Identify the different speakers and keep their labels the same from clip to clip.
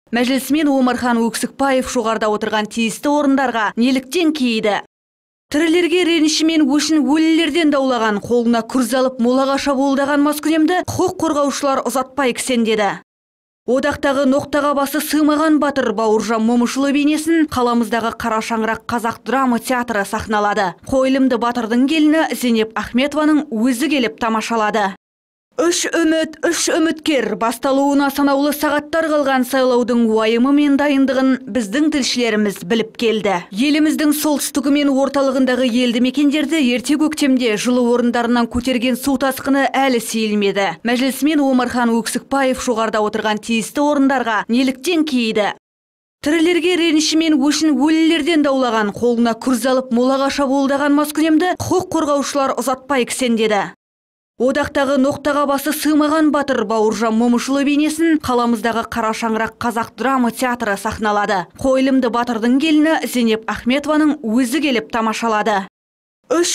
Speaker 1: Мәжілісмен Омархан Өксікбаев жоғарыда отырған тиісті орындарға неліктен кейді? Тірілерге реніші мен өшін өлілерден даулаған, қолына күрз алып молаға шабуылдаған маскүнемді құқық қорғаушылар ұзатпай кісендеді. Одақтағы ноқтаға басы сыймаған батыр Бауыржан Момышұлы бейнесін қаламыздағы Қара шаңырақ қазақ драма театры сахналады. Қойылымды батырдың келіні Зейнеп Ахметованың өзі келіп тамашалады. Үш үміткер басталуына санаулы сағаттар қалған сайлаудың уайымы мен дайындығын біздің тілшілеріміз біліп келді. Еліміздің солтүстігі мен орталығындағы елді мекендерді ерте көктемде жылу орындарынан көтерген су тасқыны әлі сейілмеді. Мәжілісмен Омархан Өксікбаев жоғарыда отырған тиісті орындарға неліктен кейді? Тірілерге реніші мен өшін өлілерден даулаған, қолына күрз алып молаға шабуылдаған маскүнемді құқық қорғаушылар ұзатпай кісендеді. Одақтағы ноқтаға басы сыймаған батыр Бауыржан Момышұлы бейнесін қаламыздағы Қара шаңырақ қазақ драма театры сахналады. Қойылымды батырдың келіні Зейнеп Ахметованың өзі келіп тамашалады. Үш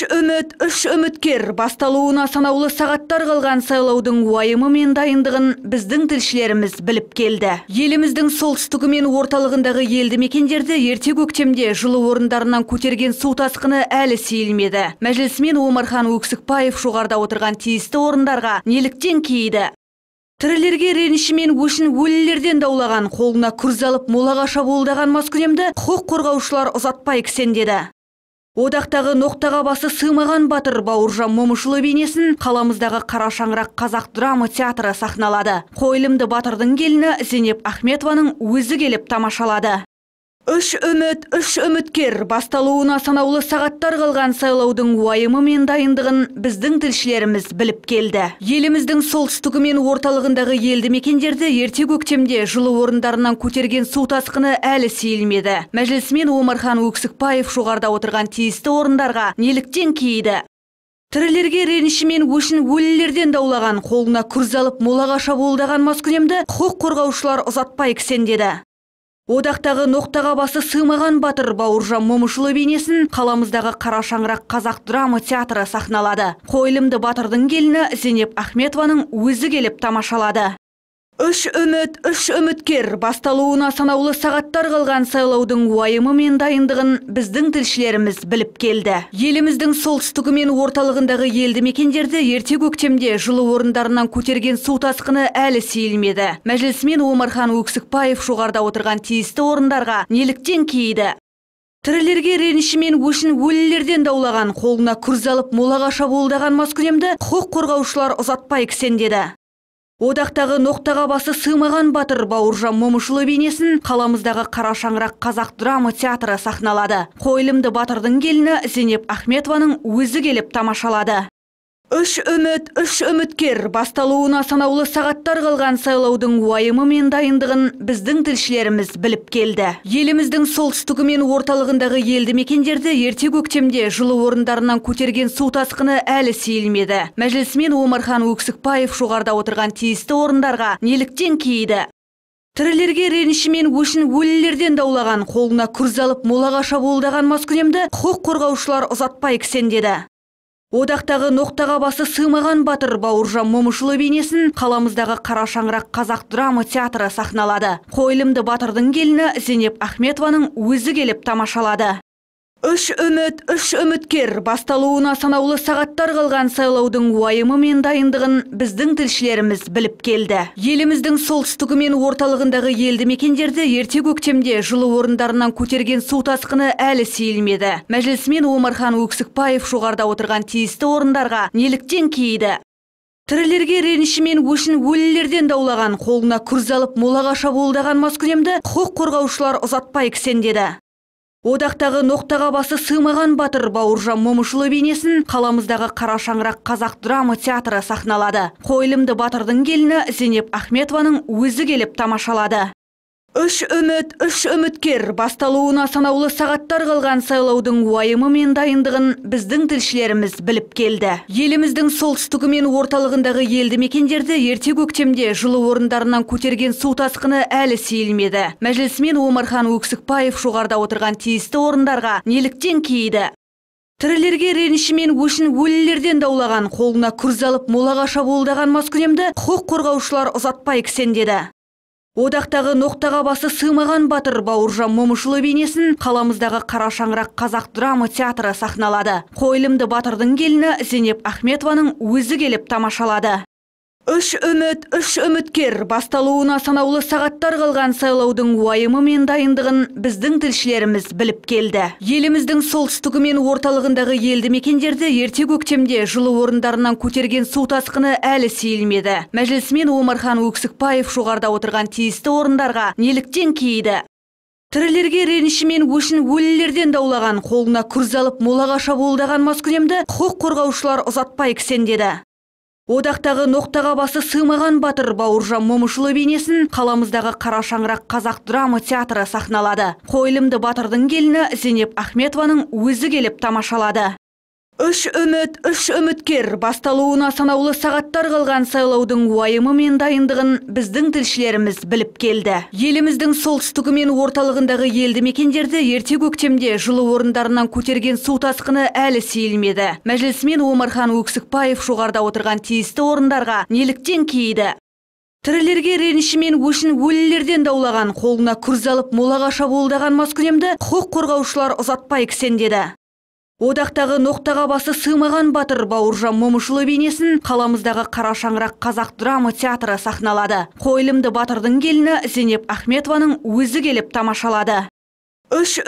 Speaker 1: үміткер басталуына санаулы сағаттар қалған сайлаудың уайымы мен дайындығын біздің тілшілеріміз біліп келді. Еліміздің солтүстігі мен орталығындағы елді мекендерді ерте көктемде жылу орындарынан көтерген су тасқыны әлі сейілмеді. Мәжілісмен Омархан Өксікбаев жоғарыда отырған тиісті орындарға неліктен кейді? Тірілерге реніші мен өшін өлілерден даулаған, қолына күрз алып молаға шабуылдаған маскүнемді құқық қорғаушылар ұзатпай кісендеді. Одақтағы ноқтаға басы сыймаған батыр Бауыржан Момышұлы бейнесін қаламыздағы Қара шаңырақ қазақ драма театры сахналады. Қойылымды батырдың келіні Зейнеп Ахметованың өзі келіп тамашалады. Үш үміткер басталуына санаулы сағаттар қалған сайлаудың уайымы мен дайындығын біздің тілшілеріміз біліп келді. Еліміздің солтүстігі мен орталығындағы елді мекендерді ерте көктемде жылу орындарынан көтерген су тасқыны әлі сейілмеді. Мәжілісмен Омархан Өксікбаев жоғарыда отырған тиісті орындарға неліктен кейді? Тірілерге реніші мен өшін өлілерден даулаған, қолына күрз алып молаға шабуылдаған маскүнемді құқық қорғаушылар ұзатпай кісендеді. Одақтағы ноқтаға басы сыймаған батыр Бауыржан Момышұлы бейнесін қаламыздағы Қара шаңырақ қазақ драма театры сахналады. Қойылымды батырдың келіні Зейнеп Ахметованың өзі келіп тамашалады. Үш үміткер басталуына санаулы сағаттар қалған сайлаудың уайымы мен дайындығын біздің тілшілеріміз біліп келді. Еліміздің солтүстігі мен орталығындағы елді мекендерді ерте көктемде жылу орындарынан көтерген су тасқыны әлі сейілмеді. Мәжілісмен Омархан Өксікбаев жоғарыда отырған тиісті орындарға неліктен кейді? Тірілерге реніші мен өшін өлілерден даулаған, қолына күрз алып молаға шабуылдаған маскүнемді құқық қорғаушылар ұзатпай кісендеді. Одақтағы ноқтаға басы сыймаған батыр Бауыржан Момышұлы бейнесін қаламыздағы Қара шаңырақ қазақ драма театры сахналады. Қойылымды батырдың келіні Зейнеп Ахметованың өзі келіп тамашалады. Үш үміткер басталуына санаулы сағаттар қалған сайлаудың уайымы мен дайындығын біздің тілшілеріміз біліп келді. Еліміздің солтүстігі мен орталығындағы елді мекендерді ерте көктемде жылу орындарынан көтерген су тасқыны әлі сейілмеді. Мәжілісмен Омархан Өксікбаев жоғарыда отырған тиісті орындарға неліктен кейді? Тірілерге реніші мен өшін өлілерден даулаған, қолына күрз алып молаға шабуылдаған маскүнемді құқық қорғаушылар ұзатпай кісендеді. Одақтағы ноқтаға басы сыймаған батыр Бауыржан Момышұлы бейнесін қаламыздағы Қара шаңырақ қазақ драма театры сахналады. Қойылымды батырдың келіні Зейнеп Ахметованың өзі келіп тамашалады. Үш үміткер басталуына санаулы сағаттар қалған сайлаудың уайымы мен дайындығын біздің тілшілеріміз біліп келді. Еліміздің солтүстігі мен орталығындағы елді мекендерді ерте көктемде жылу орындарынан көтерген су тасқыны әлі сейілмеді. Мәжілісмен Омархан Өксікбаев жоғарыда отырған тиісті орындарға неліктен кейді? Тірілерге реніші мен өшін өлілерден даулаған, қолына күрз алып молаға шабуылдаған маскүнемді құқық қорғаушылар ұзатпай кісендеді. Одақтағы ноқтаға басы сыймаған батыр Бауыржан Момышұлы бейнесін қаламыздағы Қара шаңырақ қазақ драма театры сахналады. Қойылымды батырдың келіні Зейнеп Ахметованың өзі келіп тамашалады. Үш үміткер басталуына санаулы сағаттар қалған сайлаудың уайымы мен дайындығын біздің тілшілеріміз біліп келді. Еліміздің солтүстігі мен орталығындағы елді мекендерді ерте көктемде жылу орындарынан көтерген су тасқыны әлі сейілмеді. Мәжілісмен Омархан Өксікбаев жоғарыда отырған тиісті орындарға неліктен кейді? Тірілерге реніші мен өшін өлілерден даулаған, қолына күрз алып молаға шабуылдаған маскүнемді құқық қорғаушылар ұзатпай кісендеді. Одақтағы ноқтаға басы сыймаған батыр Бауыржан Момышұлы бейнесін қаламыздағы Қара шаңырақ қазақ драма театры сахналады. Қойылымды батырдың келіні Зейнеп Ахметованың өзі келіп тамашалады. Үш үміткер басталуына санаулы сағаттар қалған сайлаудың уайымы мен дайындығын біздің тілшілеріміз біліп келді. Еліміздің солтүстігі мен орталығындағы елді мекендерді ерте көктемде жылу орындарынан көтерген су тасқыны әлі сейілмеді. Мәжілісмен Омархан Өксікбаев жоғарыда отырған тиісті орындарға неліктен кейді? Тірілерге реніші мен өшін өлілерден даулаған, қолына күрз алып молаға шабуылдаған маскүнемді құқық қорғаушылар ұзатпай кісендеді. Одақтағы ноқтаға басы сыймаған батыр Бауыржан Момышұлы бейнесін қаламыздағы Қара шаңырақ қазақ драма театры сахналады. Қойылымды батырдың келіні Зейнеп Ахметованың өзі келіп тамашалады. Үш үміткер басталуына санаулы сағаттар қалған сайлаудың уайымы мен дайындығын біздің тілшілеріміз біліп келді. Еліміздің солтүстігі мен орталығындағы елді мекендерді ерте көктемде жылу орындарынан көтерген су тасқыны әлі сейілмеді. Мәжілісмен Омархан Өксікбаев жоғарыда отырған тиісті орындарға неліктен кейді? Тірілерге реніші мен өшін өлілерден даулаған, қолына күрз алып молаға шабуылдаған маскүнемді құқық қорғаушылар ұзатпай кісендеді. Одақтағы ноқтаға басы сыймаған батыр Бауыржан Момышұлы бейнесін қаламыздағы Қара шаңырақ қазақ драма театры сахналады. Қойылымды батырдың келіні Зейнеп Ахметованың өзі келіп тамашалады. Үш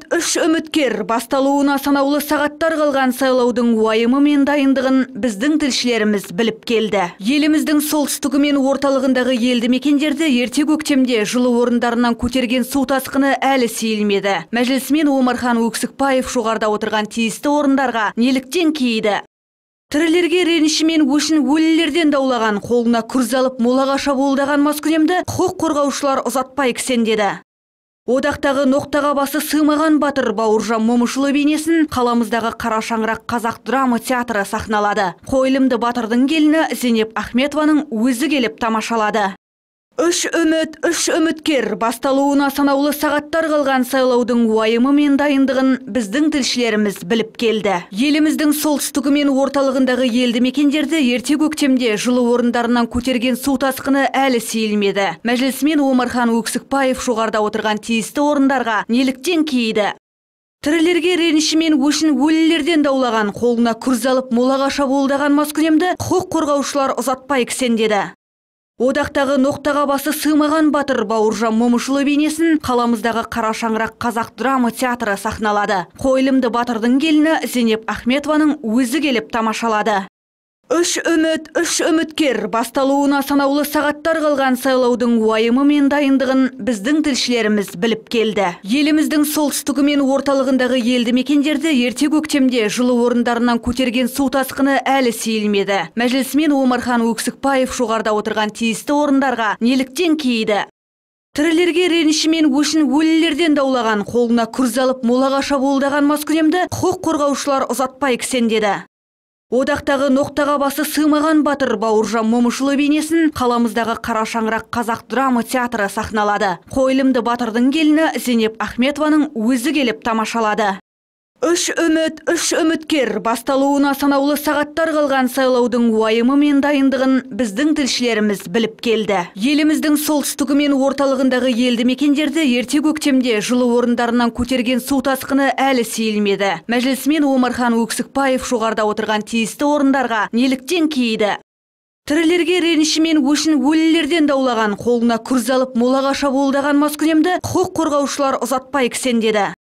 Speaker 1: үміткер басталуына санаулы сағаттар қалған сайлаудың уайымы мен дайындығын біздің тілшілеріміз біліп келді. Еліміздің солтүстігі мен орталығындағы елді мекендерді ерте көктемде жылу орындарынан көтерген су тасқыны әлі сейілмеді. Мәжілісмен Омархан Өксікбаев жоғарыда отырған тиісті орындарға неліктен кейді? Тірілерге реніші мен өшін өлілерден даулаған, қолына күрз алып молаға шабуылдаған маскүнемді құқық қорғаушылар ұзатпай кісендеді. Одақтағы ноқтаға басы сыймаған батыр Бауыржан Момышұлы бейнесін қаламыздағы Қара шаңырақ қазақ драма театры сахналады. Қойылымды батырдың келіні Зейнеп Ахметованың өзі келіп тамашалады. Үш үміткер басталуына санаулы сағаттар қалған сайлаудың уайымы мен дайындығын біздің тілшілеріміз біліп келді. Еліміздің солтүстігі мен орталығындағы елді мекендерді ерте көктемде жылу орындарынан көтерген су тасқыны әлі сейілмеді. Мәжілісмен Омархан Өксікбаев жоғарыда отырған тиісті орындарға неліктен кейді? Тірілерге реніші мен өшін өлілерден даулаған, қолына күрз алып молаға шабуылдаған маскүнемді құқық қорғаушылар ұзатпай кісендеді. Одақтағы ноқтаға басы сыймаған батыр Бауыржан Момышұлы бейнесін қаламыздағы Қара шаңырақ қазақ драма театры сахналады. Қойылымды батырдың келіні Зейнеп Ахметованың өзі келіп тамашалады. Үш үміткер басталуына санаулы сағаттар қалған сайлаудың уайымы мен дайындығын біздің тілшілеріміз біліп келді. Еліміздің солтүстігі мен орталығындағы елді мекендерді ерте көктемде жылу орындарынан көтерген су тасқыны әлі сейілмеді. Мәжілісмен Омархан Өксікбаев жоғарыда отырған тиісті орындарға неліктен кейді? Тірілерге реніші мен өшін өлілерден даулаған, қолына күрз алып молаға шабуылдаған маскүнемді құқық қорғаушылар ұзатпай кісендеді. Одақтағы ноқтаға басы сыймаған батыр Бауыржан Момышұлы бейнесін қаламыздағы Қара шаңырақ қазақ драма театры сахналады. Қойылымды батырдың келіні Зейнеп Ахметованың өзі келіп тамашалады. Үш үміткер басталуына санаулы сағаттар қалған сайлаудың уайымы мен дайындығын біздің тілшілеріміз біліп келді. Еліміздің солтүстігі мен орталығындағы елді мекендерді ерте көктемде жылу орындарынан көтерген су тасқыны әлі сейілмеді. Мәжілісмен Омархан Өксікбаев жоғарыда отырған тиісті орындарға неліктен кейді? Тірілерге реніші мен өшін өлілерден даулаған, қолына күрз алып молаға шабуылдаған маскүнемді құқық қорғаушылар ұзатпай кісендеді.